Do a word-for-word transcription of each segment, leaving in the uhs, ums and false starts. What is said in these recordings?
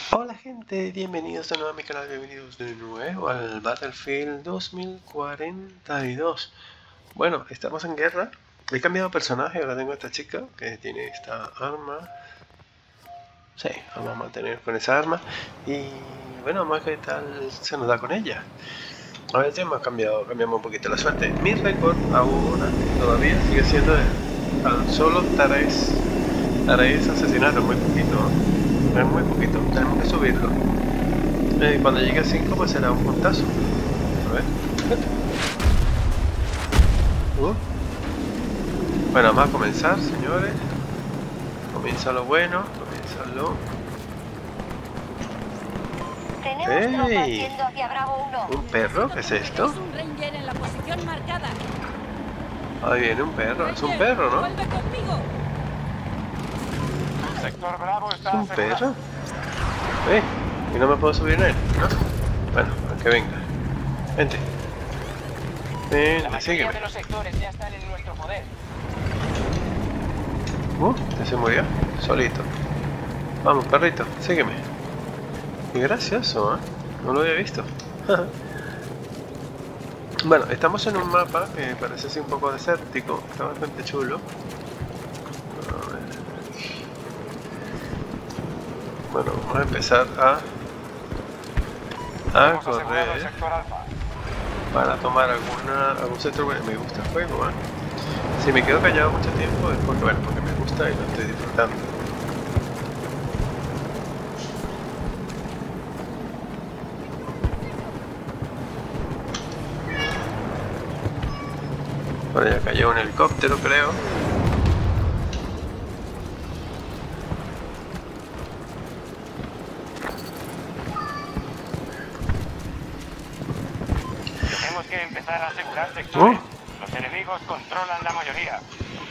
Hola gente, bienvenidos de nuevo a mi canal, bienvenidos de nuevo al Battlefield dos mil cuarenta y dos. Bueno, estamos en guerra, he cambiado de personaje, ahora tengo a esta chica que tiene esta arma. Sí, vamos a mantener con esa arma y bueno, vamos a ver qué tal se nos da con ella. A ver, ya hemos cambiado, cambiamos un poquito la suerte. Mi récord ahora todavía sigue siendo de tan solo tres, tres asesinatos, muy poquito, es muy poquito, tenemos que subirlo. Eh, cuando llegue a cinco pues será un puntazo. A ver. Uh. Bueno, vamos a comenzar, señores. Comienza lo bueno, comienza lo... ¡Ey! ¿Un perro? ¿Qué es esto? Ahí viene un perro, es un perro, ¿no? ¿Es un perro? ¿Eh? ¿Y no me puedo subir en él? ¿No? Bueno, que venga. Vente. Vente, sígueme. de los sectores ya están en nuestro poder. Uh, ya se murió. Solito. Vamos, perrito, sígueme. Qué gracioso, ¿eh? No lo había visto. Bueno, estamos en un mapa que parece así un poco desértico. Está bastante chulo. A ver. Bueno, vamos a empezar a... a correr para tomar alguna, algún sector. Bueno, me gusta el juego, ¿eh? Si me quedo callado mucho tiempo es porque, bueno, porque me gusta y lo estoy disfrutando. Por allá cayó un helicóptero, creo. Tenemos que empezar a asegurar sectores. Uh. Los enemigos controlan la mayoría.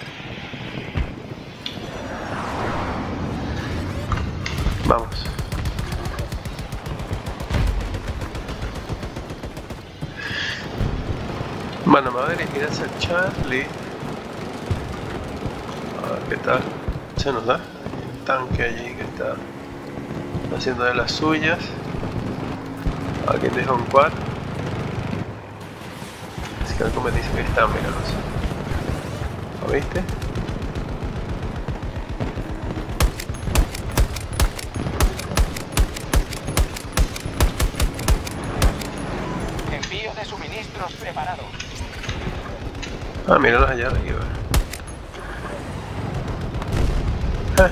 Vamos. Bueno, me voy a dirigir hacia Charlie. A ver qué tal se nos da. Hay un tanque allí que está haciendo de las suyas. Aquí deja un quad. Es que algo me dice que está, míralos. ¿Lo viste? Envío de suministros preparado. Ah, míralos allá arriba. Ah.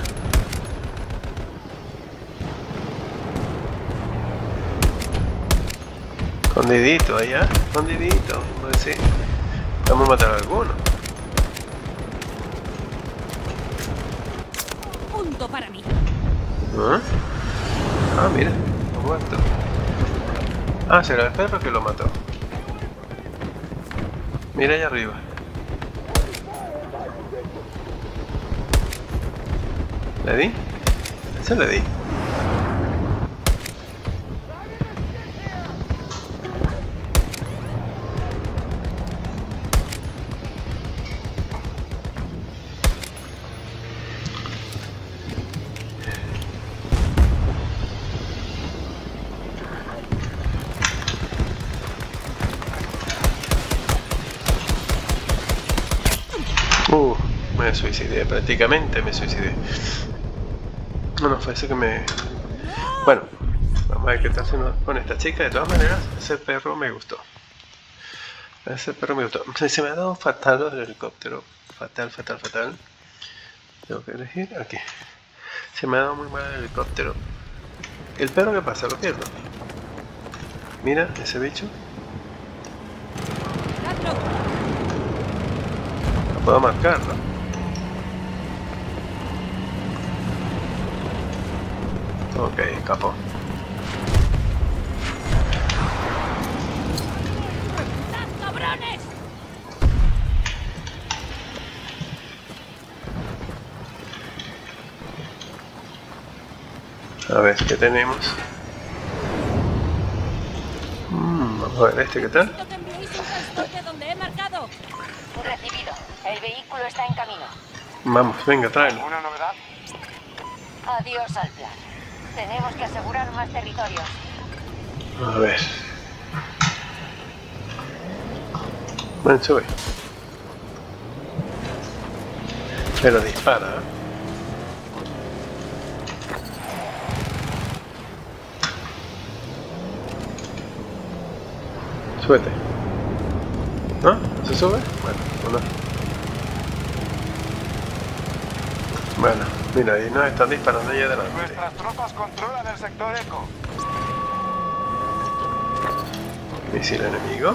Escondidito allá, escondidito. Pues sí, vamos a matar a alguno. Punto para mí. ¿Ah? Ah, mira, ha muerto. Ah, será el perro que lo mató. Mira allá arriba. ¿Le di? Ese le di. Uh, me suicidé, prácticamente me suicidé. No, no, fue ese que me... Bueno, vamos a ver qué tal se nos pone esta chica. De todas maneras, ese perro me gustó. Ese perro me gustó. Se me ha dado fatal los helicópteros. Fatal, fatal, fatal. Tengo que elegir aquí. Se me ha dado muy mal el helicóptero. ¿El perro qué pasa? Lo pierdo. Mira, ese bicho. Lo puedo marcar, ¿no? Ok, escapó. ¡Cabrones! A ver, ¿qué tenemos? Mm, vamos a ver este, ¿qué tal? Necesito que enviéis un transporte donde he marcado. Recibido. El vehículo está en camino. Vamos, venga, tráelo. ¿Alguna novedad? Adiós al plan. Tenemos que asegurar más territorios. A ver. Bueno, sube. Pero dispara, ¿eh? Súbete. ¿No? ¿Se sube? Bueno, o no. Bueno, mira, ahí nos están disparando allá adelante. Nuestras tropas controlan el sector Eco. Misil enemigo.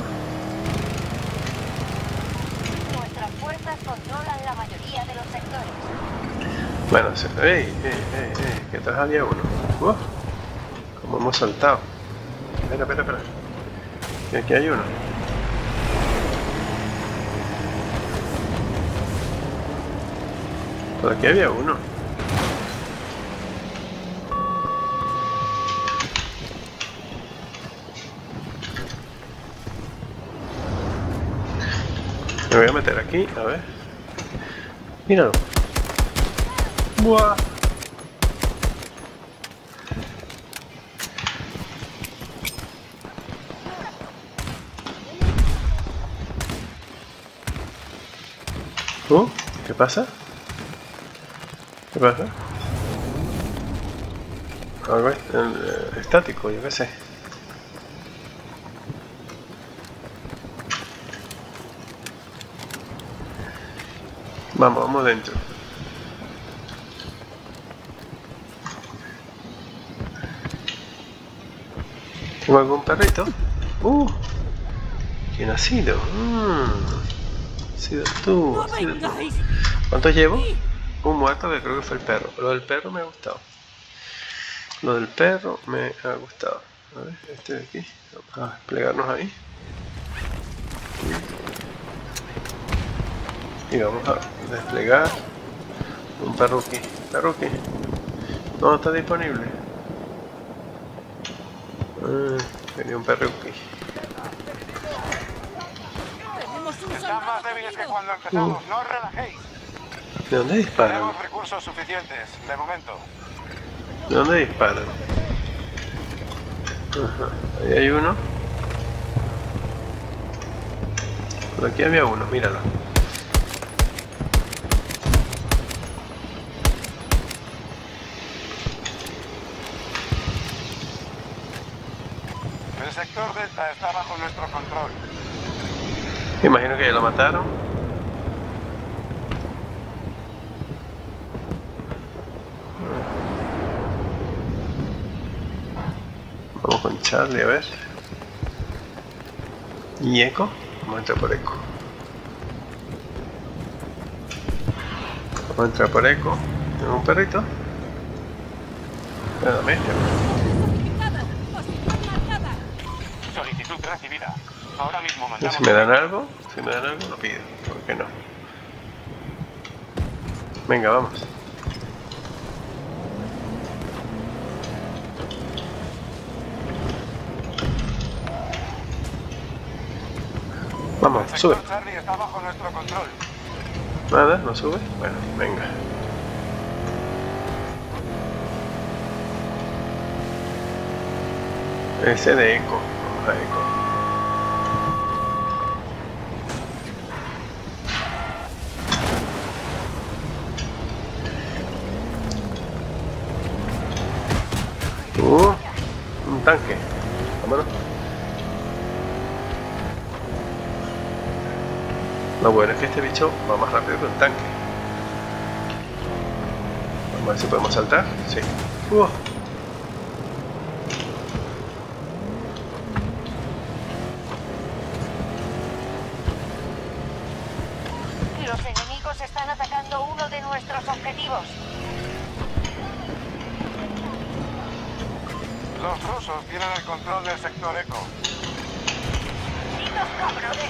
Nuestras fuerzas controlan la mayoría de los sectores. Bueno, se... ¡Ey! ¡Ey! ¡Ey! ¡Ey! Que atrás había uno. ¡Uh! Como hemos saltado. Espera, espera, espera. Y aquí hay uno. Por aquí había uno. Me voy a meter aquí, a ver. Míralo. ¡Buah! ¿Oh? ¿Qué pasa? ¿Qué pasa? Algo est eh, estático, yo qué sé. Vamos, vamos dentro. ¿Tengo algún perrito? Uh, ¿quién ha sido? Mm, has sido tú, ¡No has sido tú. vengáis! ¿Cuántos llevo? Un muerto, que creo que fue el perro. Lo del perro me ha gustado. Lo del perro me ha gustado. A ver, este de aquí. Vamos a desplegarnos ahí. Y vamos a desplegar un perruqui. Perruqui. No está disponible. Ah, quería un perruqui. ¡Tenemos un Están soldado más débiles que herido! cuando empezamos. No os relajéis. ¿De dónde disparan? Tenemos recursos suficientes, de momento. ¿De dónde disparan? Ajá. Ahí hay uno. Por aquí había uno, míralo. El sector Delta está bajo nuestro control. Me imagino que ya lo mataron. Vamos con Charlie, a ver. ¿Y Eco? Vamos a entrar por Eco. Vamos a entrar por Eco. ¿Tengo un perrito? Espérame. Identificada. Posición marcada. Solicitud recibida. Ahora mismo No, mandamos... si me dan algo, si me dan algo lo pido. ¿Por qué no? Venga, vamos. Vamos, El sube. sector Charlie está bajo nuestro control. Nada, no sube. Bueno, venga. Ese de Eco. Vamos a Eco. Uh, un tanque. Vámonos. Lo bueno es que este bicho va más rápido que un tanque. Vamos a ver si podemos saltar. Sí. Uh. Los enemigos están atacando uno de nuestros objetivos. Los rusos tienen el control del sector Eco. ¡Malditos cabrones!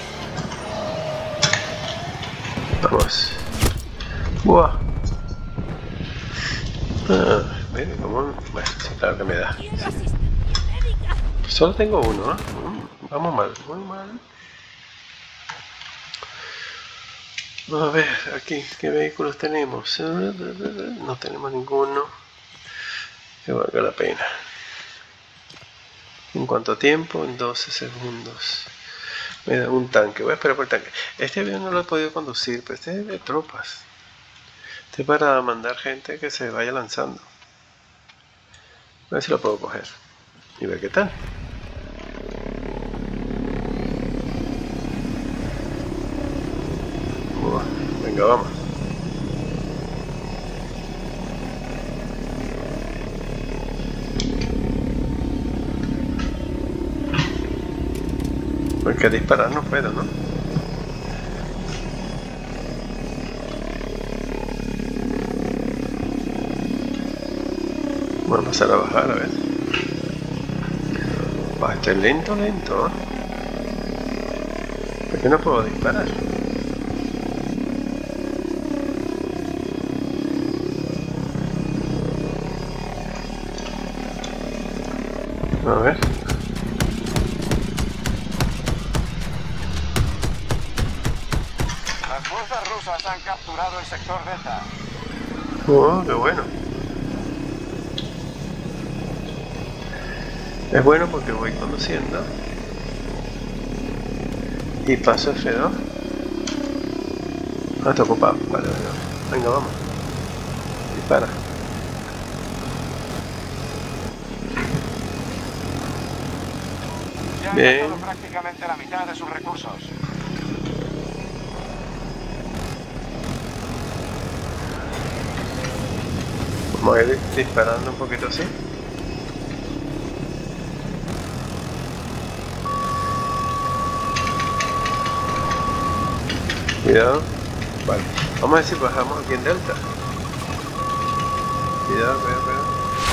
Vamos. Buah. Ah, mire, como... Bueno, sí, claro que me da. Quiero asistencia médica. Solo tengo uno, ¿eh? Mm, Vamos mal, muy mal. A ver, aquí, ¿qué vehículos tenemos? No tenemos ninguno. que valga la pena. ¿En cuánto tiempo? En doce segundos. Me da un tanque, voy a esperar por el tanque. Este avión no lo he podido conducir, pero este es de tropas. Este es para mandar gente que se vaya lanzando. A ver si lo puedo coger y ver qué tal. Uah, venga, vamos. Porque disparar no puedo, ¿no? Vamos a bajar, a ver. Va a estar lento, lento, ¿eh? ¿Por qué no puedo disparar? A ver. Las fuerzas rusas han capturado el sector Delta. Oh, qué bueno. Es bueno porque voy conduciendo y paso F dos. Ah, está ocupado. Vale, vale, vale. Venga, vamos. Dispara. Ya han Bien. gastado prácticamente la mitad de sus recursos. Vamos a ir disparando un poquito así. Cuidado. Vale. Vamos a ver si bajamos aquí en Delta. Cuidado, cuidado, cuidado.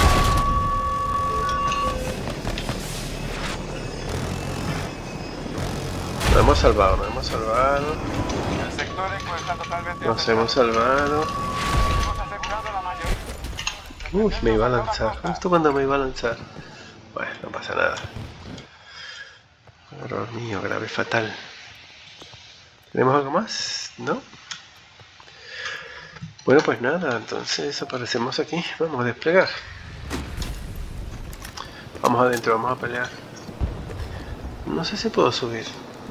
Nos hemos salvado, nos hemos salvado. El sector Eco está totalmente Nos afectado. hemos salvado. Hemos asegurado la mayoría. Uy, me iba a lanzar. Justo cuando me iba a lanzar. Bueno, no pasa nada. Error mío, grave, fatal. ¿Tenemos algo más? ¿No? Bueno, pues nada, entonces aparecemos aquí. Vamos a desplegar. Vamos adentro, vamos a pelear. No sé si puedo subir.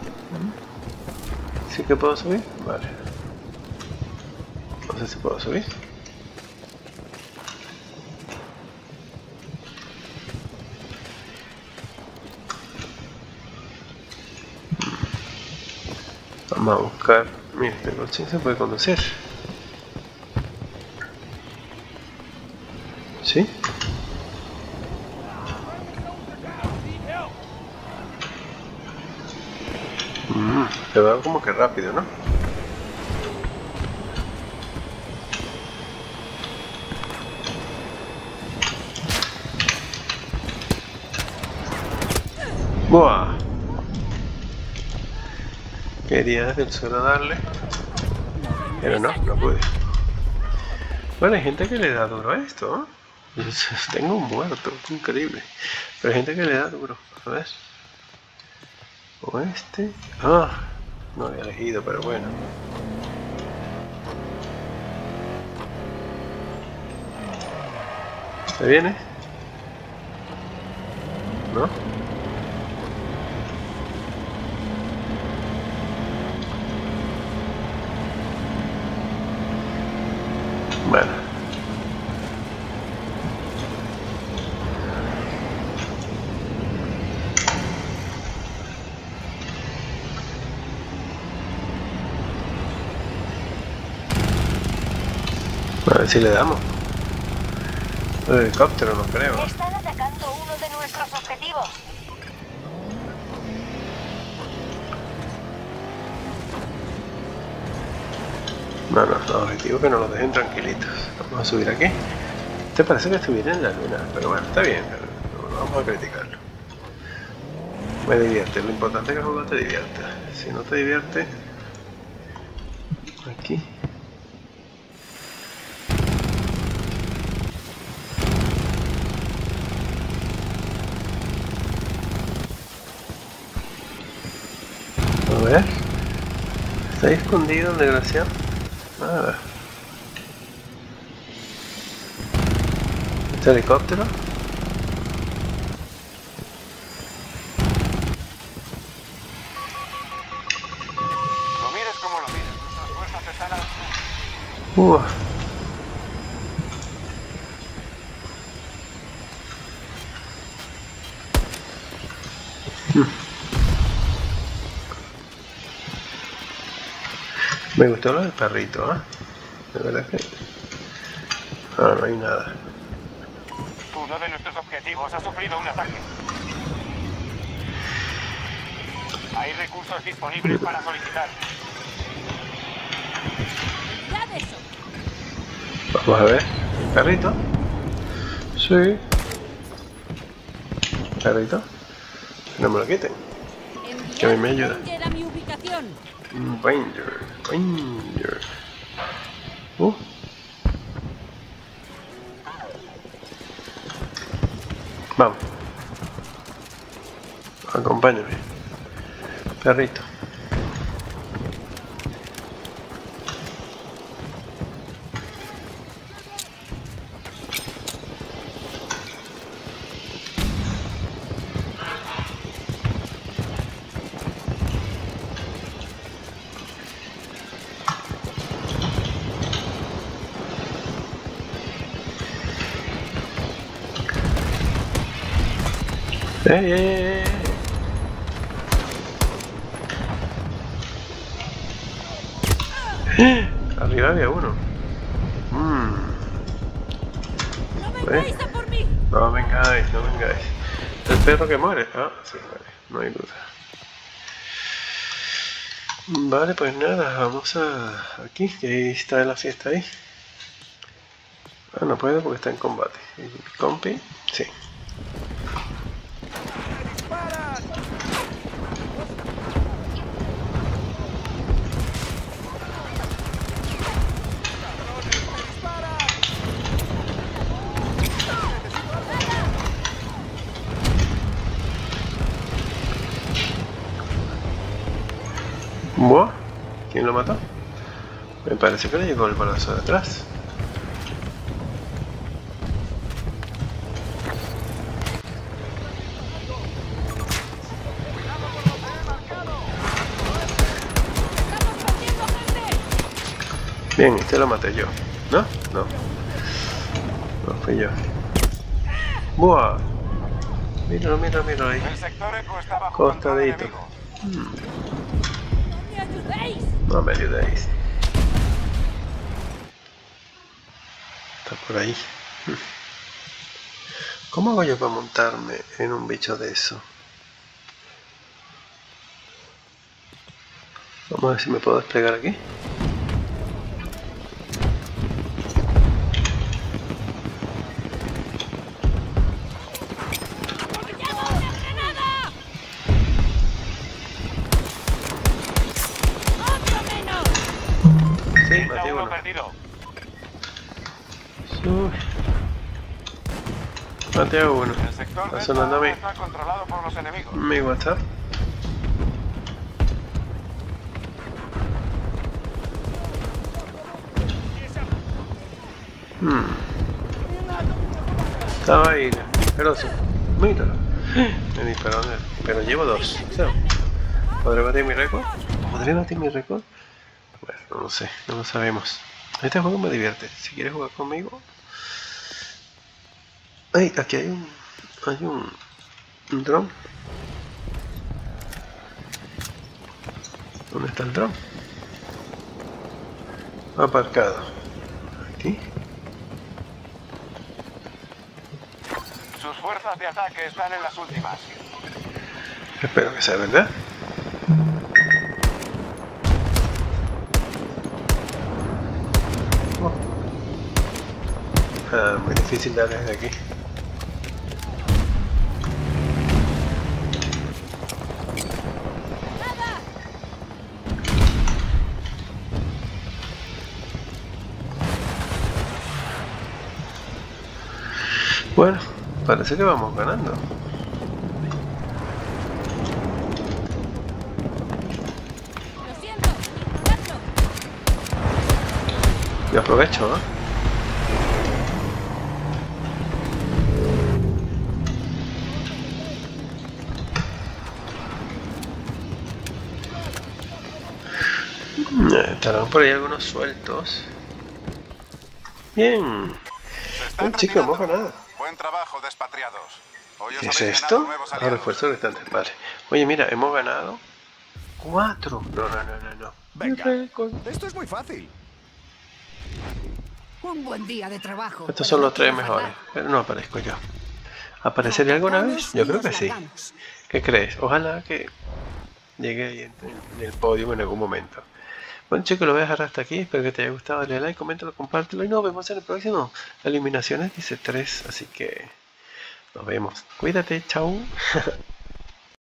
¿Sí que puedo subir? Vale. No sé si puedo subir. Vamos a buscar. Mira, este coche se puede conducir. ¿Sí? Mm, se va como que rápido, ¿no? ¡Buah! Quería desde el suelo darle, pero no, no pude. Bueno, hay gente que le da duro a esto, ¿no? Tengo un muerto, increíble. Pero hay gente que le da duro, a ver. O este. Ah, no había elegido, pero bueno. ¿Se viene? ¿No? Bueno. A ver si le damos. El helicóptero, no creo. Están atacando uno de nuestros objetivos. No, no, los objetivos que nos los dejen tranquilitos. Vamos a subir aquí. Te parece que estuviera en la luna, pero bueno, está bien. Pero no vamos a criticarlo. Me divierte, lo importante es que el juego te divierta. Si no te divierte, aquí. A ver. Está ahí escondido el desgraciado. Nada. Este helicóptero. Lo mires como lo mires, nuestras fuerzas están al... Uh. Me gustó lo del perrito, ¿eh? De verdad que... Ah, no hay nada. Uno de nuestros objetivos ha sufrido un ataque. Hay recursos disponibles para solicitar. Ya de eso. Vamos a ver. ¿Perrito? Sí. ¿Perrito? No me lo quiten. Que a mí me ayuda. Ranger a mi ubicación. Ranger. Ranger. Uh. Vamos. Acompáñame. Perrito. ¡Ey, ey, ey! ¡Eh! Arriba había uno. Mm. No vengáis a por mí. No vengáis, no vengáis. El perro que muere. Ah, sí, vale, no hay duda. Vale, pues nada, vamos a aquí, que ahí está la fiesta ahí. Ah, no puedo porque está en combate. ¿Compi? Sí. ¿Buah? ¿Quién lo mató? Me parece que le llegó el balazo de atrás. Bien, este lo maté yo. ¿No? No. No fui yo. ¡Buah! Míralo, míralo, míralo ahí. El sector eco está bajo control Costadito. enemigo. Hmm. No me ayudéis. No me ayudéis. Está por ahí. ¿Cómo hago yo para montarme en un bicho de eso? Vamos a ver si me puedo desplegar aquí. Sí, maté uno uno. perdido. Uf. Maté a uno. El sector Está Delta sonando a mí. está controlado por los enemigos. Mi WhatsApp. Hmm. Estaba ahí, asqueroso. Míralo. Me disparó, pero llevo dos. O sea, ¿podré batir mi récord? ¿Podré batir mi récord? Bueno, no lo sé, no lo sabemos. Este juego me divierte. Si quieres jugar conmigo. Ay, aquí hay un. Hay un. Un dron. ¿Dónde está el dron? Aparcado. Aquí. Sus fuerzas de ataque están en las últimas. Espero que sea verdad. Oh. Ah, muy difícil darle desde aquí. Bueno, parece que vamos ganando. Lo siento. Ignoradlo. Yo aprovecho, ¿no? Estarán por ahí algunos sueltos. Bien. Un chico, hemos ganado. Buen trabajo, despatriados. Hoy os ¿Qué es habéis esto? ganado nuevos Ah, aliados. refuerzos restantes. Vale. Oye, mira, hemos ganado cuatro. No, no, no, no, no. Venga. Récord. Esto es muy fácil. Un buen día de trabajo. Estos pero son no los tres quiero mejores. fallar. Pero no aparezco yo. ¿Apareceré alguna vez? Yo creo que sí. ¿Qué crees? Ojalá que llegue ahí en, en el podio en algún momento. Bueno chicos, lo voy a dejar hasta aquí. Espero que te haya gustado. Dale like, coméntalo, compártelo. Y nos vemos en el próximo. La eliminación es dice tres. Así que nos vemos. Cuídate. Chao.